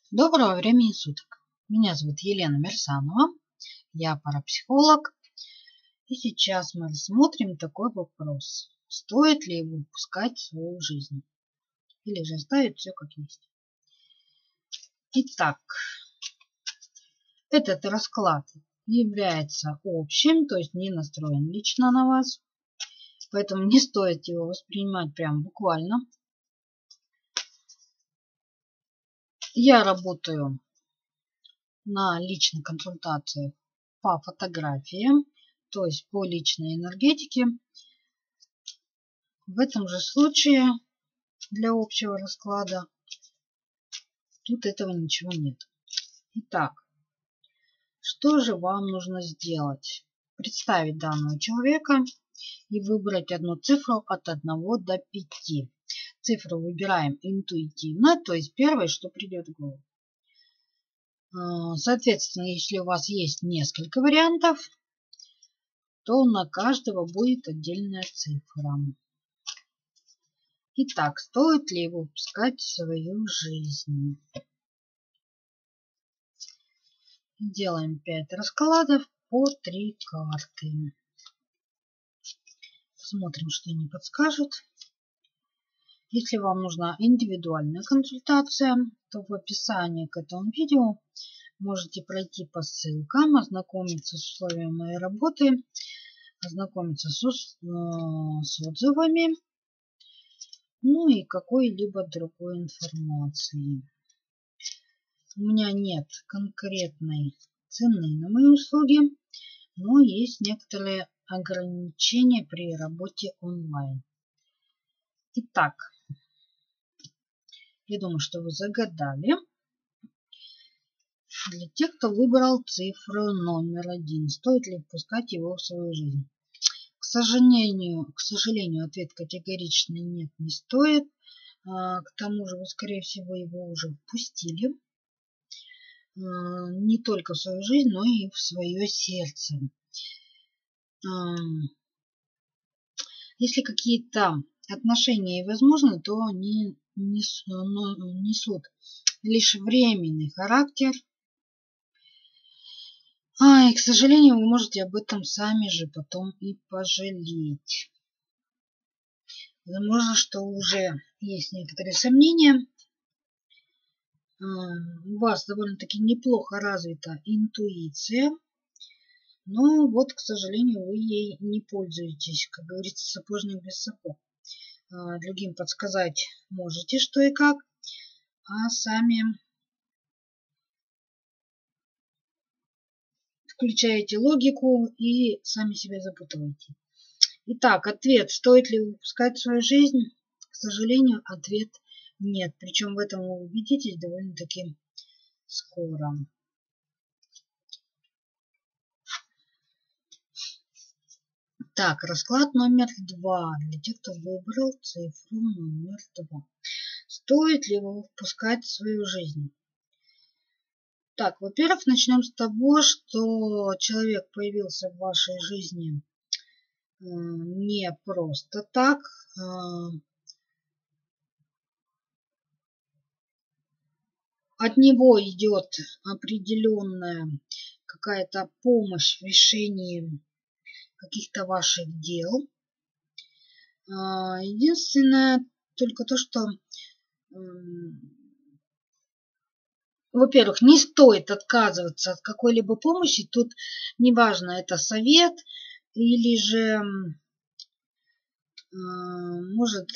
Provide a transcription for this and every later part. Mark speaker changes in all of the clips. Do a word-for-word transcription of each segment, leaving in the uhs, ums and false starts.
Speaker 1: Доброго времени суток. Меня зовут Елена Мерсанова. Я парапсихолог. И сейчас мы рассмотрим такой вопрос. Стоит ли его впускать в свою жизнь? Или же оставить все как есть? Итак, этот расклад является общим, то есть не настроен лично на вас. Поэтому не стоит его воспринимать прям буквально. Я работаю на личной консультации по фотографиям, то есть по личной энергетике. В этом же случае для общего расклада тут этого ничего нет. Итак, что же вам нужно сделать? Представить данного человека и выбрать одну цифру от одного до пяти. Цифру выбираем интуитивно, то есть первое, что придет в голову. Соответственно, если у вас есть несколько вариантов, то на каждого будет отдельная цифра. Итак, стоит ли его впускать в свою жизнь? Делаем пять раскладов по три карты. Посмотрим, что они подскажут. Если вам нужна индивидуальная консультация, то в описании к этому видео можете пройти по ссылкам, ознакомиться с условиями моей работы, ознакомиться с, с отзывами, ну и какой-либо другой информацией. У меня нет конкретной цены на мои услуги, но есть некоторые ограничения при работе онлайн. Итак, я думаю, что вы загадали. Для тех, кто выбрал цифру номер один, стоит ли впускать его в свою жизнь? К сожалению, к сожалению, ответ категоричный нет, не стоит. К тому же вы, скорее всего, его уже впустили. Не только в свою жизнь, но и в свое сердце. Если какие-то отношения возможны, то они несут лишь временный характер. А, и, к сожалению, вы можете об этом сами же потом и пожалеть. Возможно, что уже есть некоторые сомнения. У вас довольно-таки неплохо развита интуиция. Но вот, к сожалению, вы ей не пользуетесь. Как говорится, сапожник без сапог. Другим подсказать можете, что и как. А сами включаете логику и сами себя запутываете. Итак, ответ. Стоит ли выпускать свою жизнь? К сожалению, ответ нет. Причем в этом вы убедитесь довольно-таки скоро. Так, расклад номер два. Для тех, кто выбрал цифру номер два. Стоит ли его впускать в свою жизнь? Так, во-первых, начнем с того, что человек появился в вашей жизни не просто так. От него идет определенная какая-то помощь в решении каких-то ваших дел. Единственное только то, что, во-первых, не стоит отказываться от какой-либо помощи. Тут неважно, это совет или же может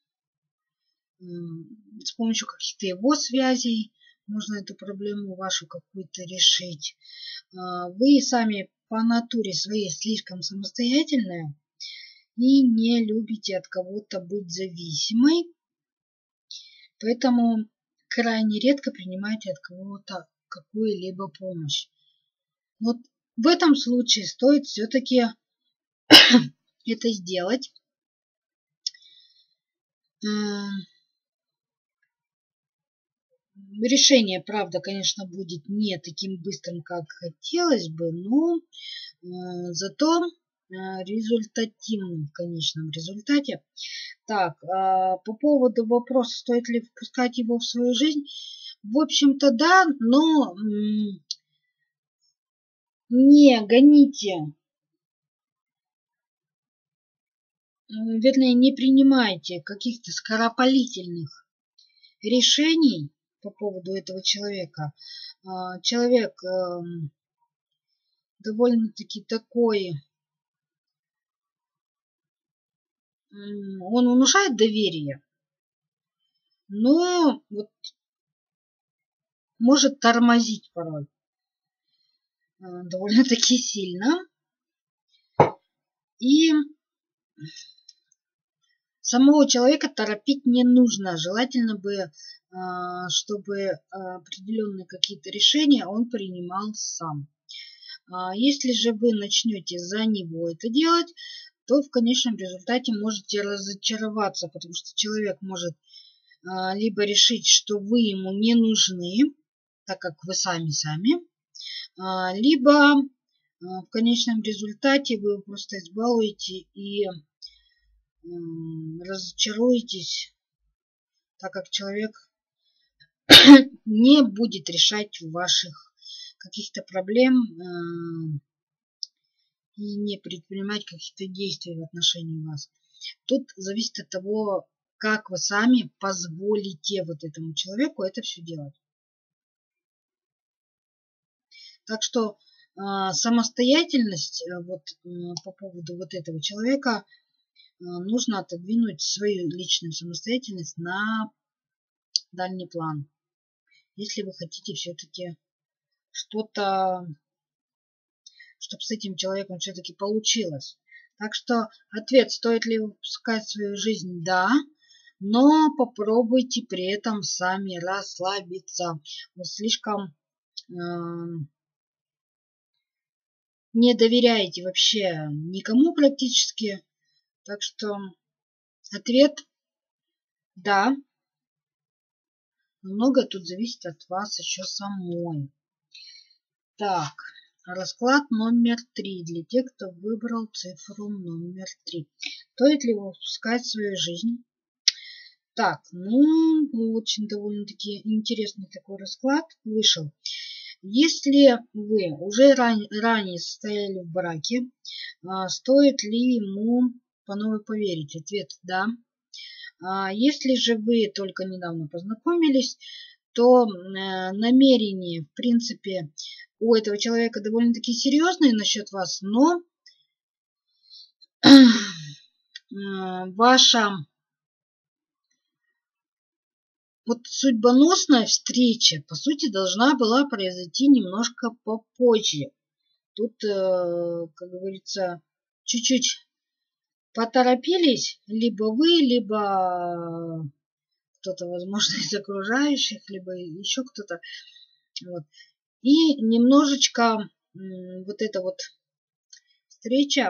Speaker 1: с помощью каких-то его связей можно эту проблему вашу какую-то решить. Вы сами по натуре своей слишком самостоятельная и не любите от кого-то быть зависимой, поэтому крайне редко принимаете от кого-то какую-либо помощь. Вот в этом случае стоит все-таки это сделать. Решение, правда, конечно, будет не таким быстрым, как хотелось бы, но э, зато э, результативным в конечном результате. Так, э, по поводу вопроса, стоит ли впускать его в свою жизнь, В общем-то, да, но не гоните, вернее, не принимайте каких-то скоропалительных решений по поводу этого человека. Человек довольно-таки такой, он внушает доверие, но вот может тормозить порой довольно-таки сильно. И самого человека торопить не нужно. Желательно бы, чтобы определенные какие-то решения он принимал сам. Если же вы начнете за него это делать, то в конечном результате можете разочароваться, потому что человек может либо решить, что вы ему не нужны, так как вы сами сами, либо в конечном результате вы просто избалуете и разочаруетесь, так как человек не будет решать ваших каких-то проблем и не предпринимать каких-то действий в отношении вас. Тут зависит от того, как вы сами позволите вот этому человеку это все делать. Так что э, самостоятельность э, вот э, по поводу вот этого человека э, нужно отодвинуть свою личную самостоятельность на дальний план. Если вы хотите все-таки что-то, чтобы с этим человеком все-таки получилось. Так что ответ, стоит ли выпускать свою жизнь, да, но попробуйте при этом сами расслабиться. Вы слишком э, не доверяете вообще никому практически. Так что ответ да. Многое тут зависит от вас еще самой. Так, расклад номер три. Для тех, кто выбрал цифру номер три. Стоит ли выпускать свою жизнь? Так, ну, очень довольно-таки интересный такой расклад вышел. Если вы уже ран, ранее состояли в браке, а, стоит ли ему по новой поверить? Ответ да. А если же вы только недавно познакомились, то э, намерения, в принципе, у этого человека довольно-таки серьезные насчет вас, но э, ваша вот судьбоносная встреча, по сути, должна была произойти немножко попозже. Тут, э, как говорится, чуть-чуть поторопились, либо вы, либо кто-то, возможно, из окружающих, либо еще кто-то. Вот. И немножечко вот эта вот встреча,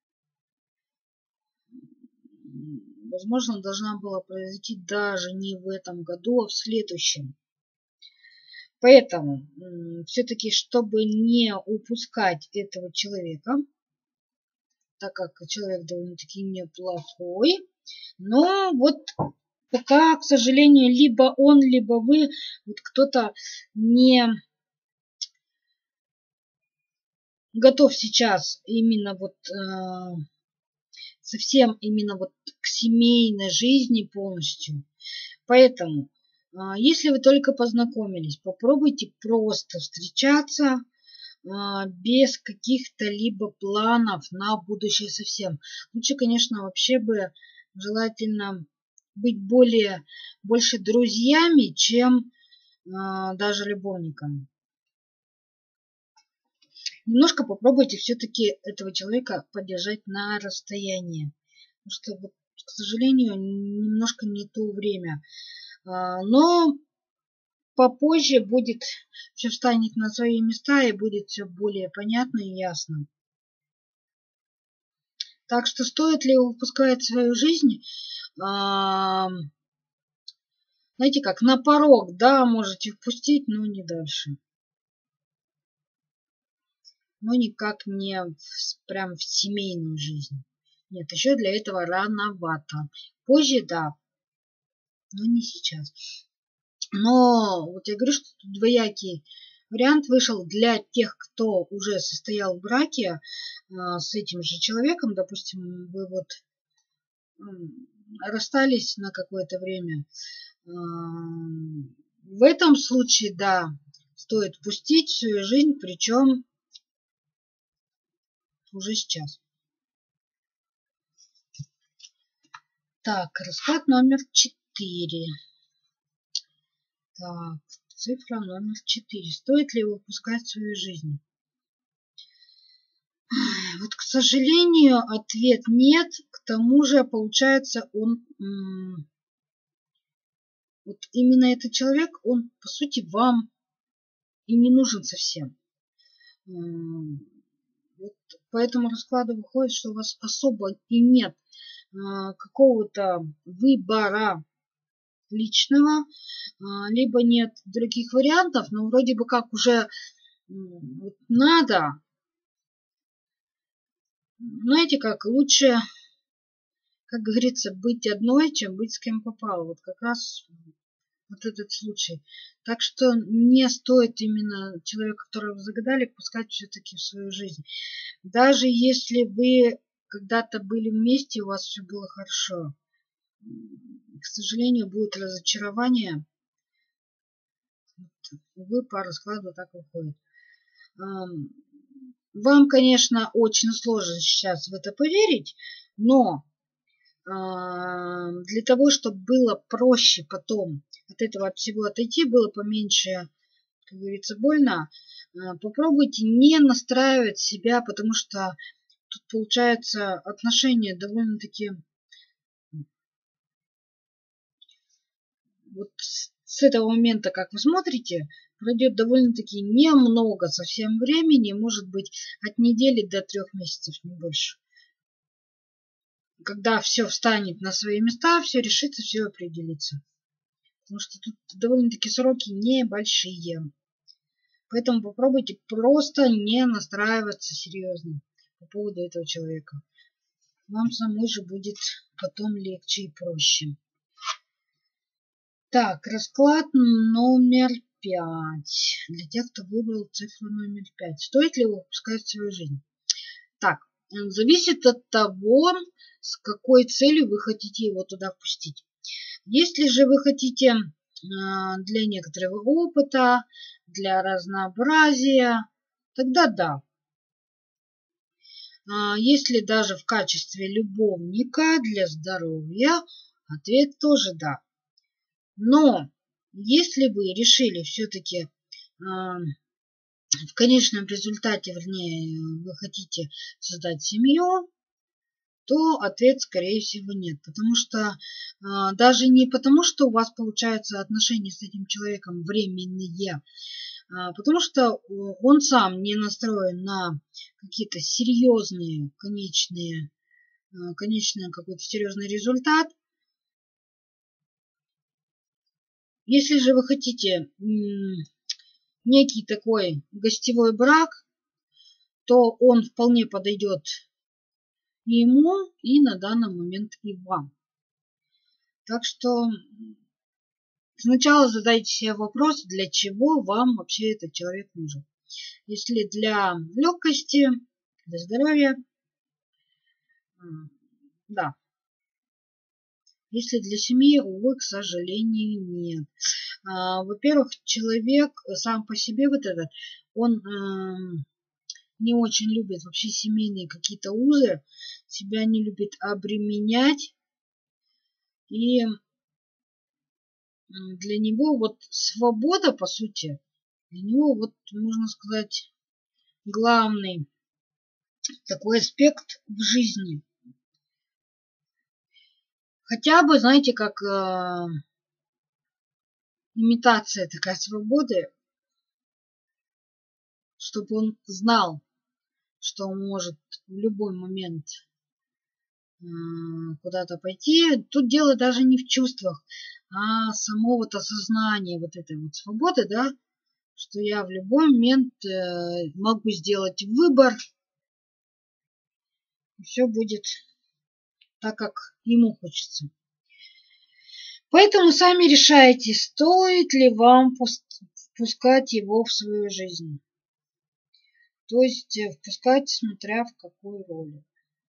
Speaker 1: возможно, должна была произойти даже не в этом году, а в следующем. Поэтому все-таки, чтобы не упускать этого человека, так как человек довольно-таки неплохой, но вот пока, к сожалению, либо он, либо вы, вот кто-то не готов сейчас именно вот э, совсем именно вот к семейной жизни полностью. Поэтому, э, если вы только познакомились, попробуйте просто встречаться э, без каких-то либо планов на будущее совсем. Лучше, конечно, вообще бы желательно быть более, больше друзьями, чем э, даже любовниками. Немножко попробуйте все-таки этого человека поддержать на расстоянии. Потому что, вот, к сожалению, немножко не то время. Но попозже будет все встанет на свои места и будет все более понятно и ясно. Так что стоит ли выпускать свою жизнь? Знаете как, на порог, да, можете впустить, но не дальше. Но никак не в, прям в семейную жизнь. Нет, еще для этого рановато. Позже, да, но не сейчас. Но вот я говорю, что тут двоякий вариант вышел для тех, кто уже состоял в браке а, с этим же человеком. Допустим, вы вот м, расстались на какое-то время. А, в этом случае, да, стоит пустить в свою жизнь, причем уже сейчас. Так, расклад номер четыре. Так, цифра номер четыре. Стоит ли его выпускать в свою жизнь? Вот, к сожалению, ответ нет. К тому же, получается, он... Вот именно этот человек, он, по сути, вам и не нужен совсем. Вот по этому раскладу выходит, что у вас особо и нет какого-то выбора личного, либо нет других вариантов, но вроде бы как уже вот надо. Знаете как, лучше, как говорится, быть одной, чем быть с кем попало. Вот как раз вот этот случай. Так что не стоит именно человека, которого вы загадали, пускать все-таки в свою жизнь. Даже если вы когда-то были вместе, у вас все было хорошо, к сожалению, будет разочарование. Увы, по раскладу так выходит. Вам, конечно, очень сложно сейчас в это поверить, но для того, чтобы было проще потом от этого от всего отойти, было поменьше, как говорится, больно, попробуйте не настраивать себя, потому что тут получается отношения довольно-таки вот с этого момента, как вы смотрите, пройдет довольно-таки немного совсем времени, может быть от недели до трех месяцев, не больше. Когда все встанет на свои места, все решится, все определится. Потому что тут довольно-таки сроки небольшие. Поэтому попробуйте просто не настраиваться серьезно по поводу этого человека. Вам самой же будет потом легче и проще. Так, расклад номер пять. Для тех, кто выбрал цифру номер пять. Стоит ли его выпускать в свою жизнь? Так, зависит от того, с какой целью вы хотите его туда впустить. Если же вы хотите для некоторого опыта, для разнообразия, тогда да. Если даже в качестве любовника для здоровья, ответ тоже да. Но если вы решили все-таки в конечном результате, вернее, вы хотите создать семью, то ответ, скорее всего, нет. Потому что э, даже не потому, что у вас получаются отношения с этим человеком временные, а потому что он сам не настроен на какие-то серьезные, конечные, э, конечный какой-то серьезный результат. Если же вы хотите м, некий такой гостевой брак, то он вполне подойдет и ему, и на данный момент и вам. Так что сначала задайте себе вопрос, для чего вам вообще этот человек нужен. Если для легкости, для здоровья, да. Если для семьи, увы, к сожалению, нет. Во-первых, человек сам по себе вот этот, он не очень любит вообще семейные какие-то узы, себя не любит обременять. И для него вот свобода, по сути, для него вот, можно сказать, главный такой аспект в жизни. Хотя бы, знаете, как э, имитация такая свободы, чтобы он знал, что он может в любой момент э, куда-то пойти. Тут дело даже не в чувствах, а само вот осознание вот этой вот свободы, да, что я в любой момент э, могу сделать выбор, и все будет так, как ему хочется. Поэтому сами решайте, стоит ли вам впускать его в свою жизнь. То есть впускать, смотря в какую роль.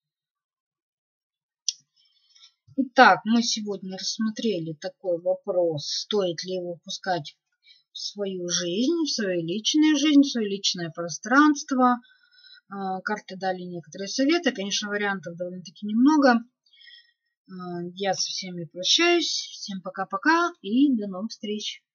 Speaker 1: Итак, мы сегодня рассмотрели такой вопрос, стоит ли его впускать в свою жизнь, в свою личную жизнь, в свое личное пространство. Карты дали некоторые советы, конечно, вариантов довольно-таки немного. Я со всеми прощаюсь, всем пока-пока и до новых встреч.